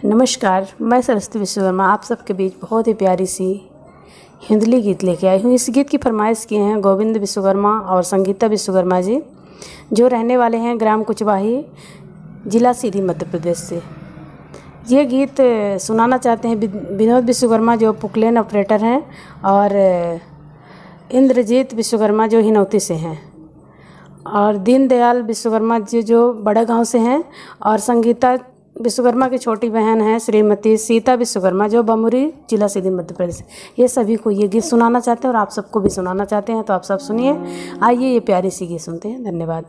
नमस्कार, मैं सरस्वती विश्वकर्मा आप सबके बीच बहुत ही प्यारी सी हिंदली गीत लेके आई हूँ। इस गीत की फरमाइश किए हैं गोविंद विश्वकर्मा और संगीता विश्वकर्मा जी, जो रहने वाले हैं ग्राम कुचवाही, जिला सीधी, मध्य प्रदेश से। ये गीत सुनाना चाहते हैं विनोद विश्वकर्मा जो पुकलेन ऑपरेटर हैं, और इंद्रजीत विश्वकर्मा जो हिनौती से हैं, और दीनदयाल विश्वकर्मा जी जो बड़े गांव से हैं, और संगीता विश्वकर्मा की छोटी बहन है श्रीमती सीता विश्वकर्मा जो बमुरी, जिला सीधी, मध्य प्रदेश। ये सभी को ये गीत सुनाना चाहते हैं और आप सबको भी सुनाना चाहते हैं, तो आप सब सुनिए। आइए ये प्यारी सी गीत सुनते हैं। धन्यवाद।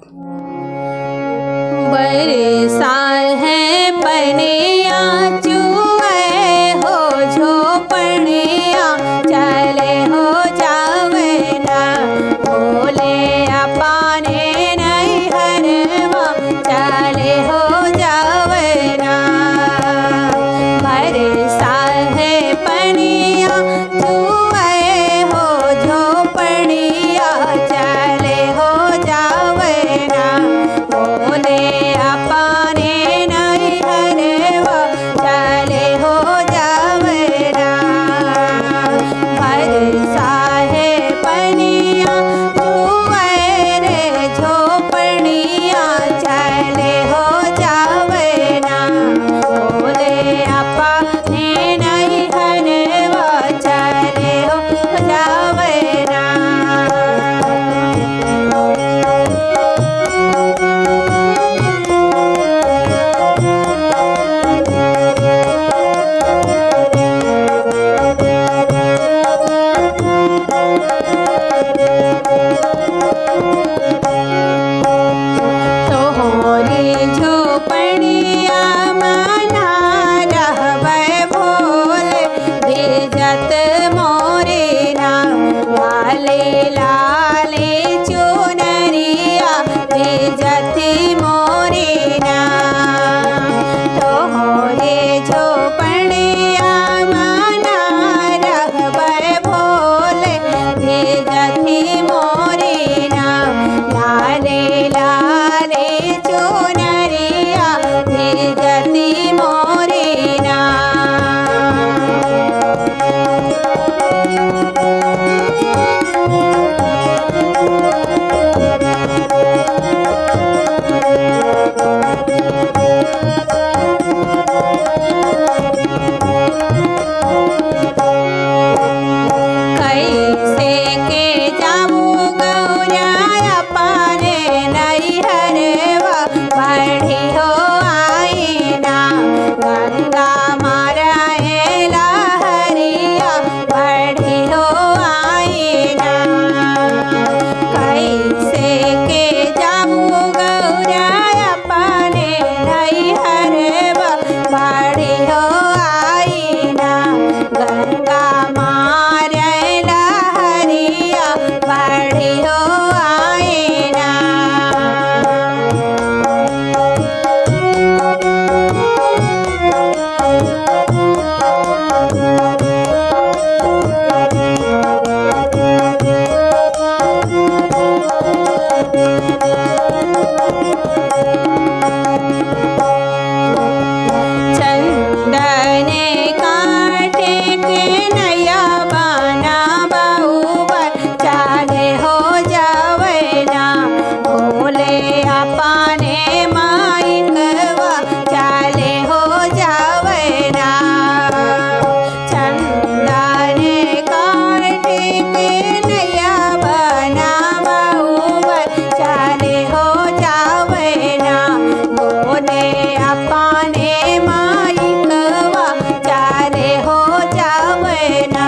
बरसात है पनिया चुए हो झोपड़िया, चले हो जावे ना बोले अपाने नहीं हरवा, चले हो जावे ना। बरसात है पनिया चुए हो झोपड़िया, चले हो जावे ना बोले अपाने नहीं हरवा, चले हो जावे ना। बरसात है पनिया चुए रे झोपड़िया, चले हो जावे ना बोले अपाने नहीं हरवा, चले हो जावे ना। तोहरी झोपड़िया मना रहबै भोले, भेजत मोरे नाम लाले लाले चुनरिया, भेजती मोरे नाम। तोहरे झोपड़िया मना रहबै भोले, भेजती मोरे नाम लाले लाले चुनरिया, भेजती मोरे नाम। कैसे के जाबू गौरा पाने नहीं हरवा, बढ़ी हो आई ना गंगा मारा लहरिया, बढ़ी हो आई ना। कैसे के जाबू गौरा पाने नहीं हरवा, बढ़ी हो आई ना गंगा मारा लहरिया, बढ़ी हो आई ना। चंदने काटे के नया बना बहुबर, चाहे हो जावे ना बोले अपाने माइकवा, चाले हो जावे ना। चंदने काटे के नया बना बहुबर, चाले हो जावे ना बोले अपाने माइकवा, चाले हो जावे ना।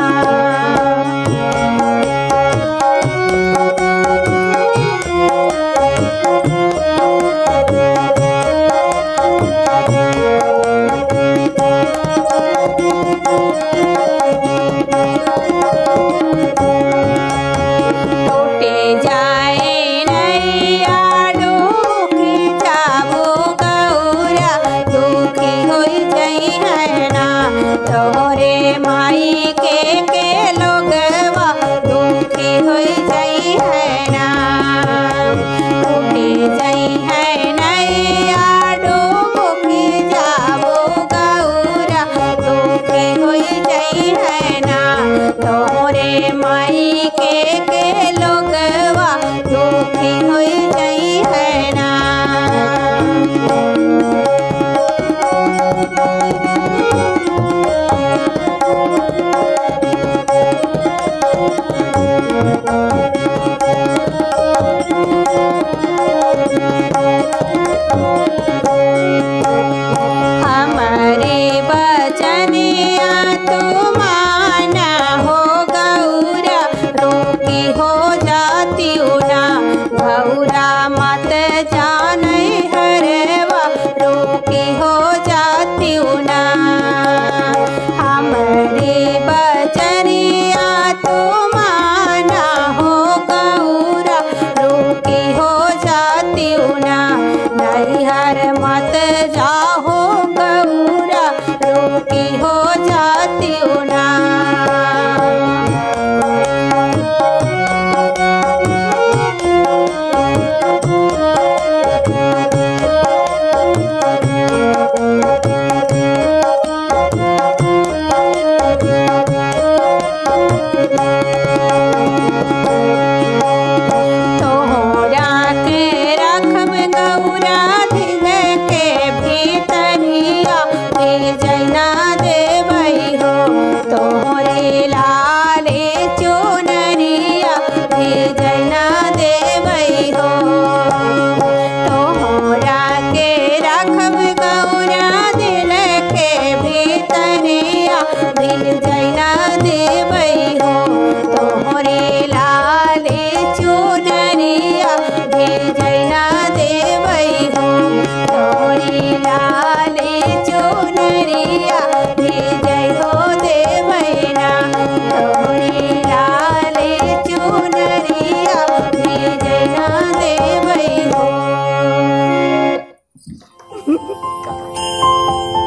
टूटे जाए नैया डूबी जाबो गौरा, दुखी होई जई है ना तोहरे माई के लोगवा, दुखी होई जई है ना। टूटे जई है गौरा दिल के भीतरिया भेजना देवई हो तोहरे लाले चुनरिया भेजना देवई हो तोहरा के रखब गौरा दिल के भीतरिया भेजना देवई हो तोहरे लाले चुनरिया भेजना देवई हो तोहरे लाले चुनरिया भेजै हो देवैना तोहरे लाले चुनरिया भेजना देवई हो।